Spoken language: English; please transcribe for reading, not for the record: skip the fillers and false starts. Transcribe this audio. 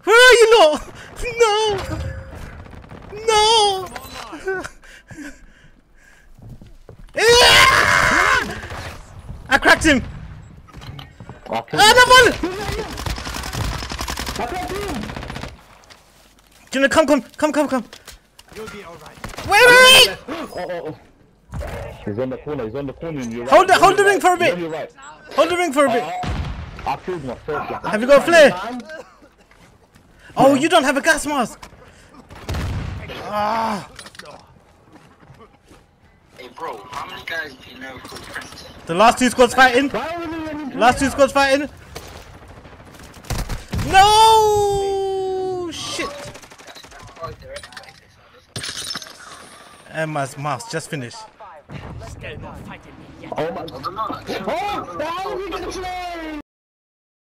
Where are you lot? No! No! I cracked him! That one! Junior, come. You'll be alright. Wait! Oh. He's on the corner. Hold the ring for a bit. Right. Hold the ring for a bit. I killed myself. Have you got a flare? Oh, you don't have a gas mask. Ah. Hey bro, how many guys do you know called friends? The last two squads fighting. No! Shit. And my mask just finished. Oh my god.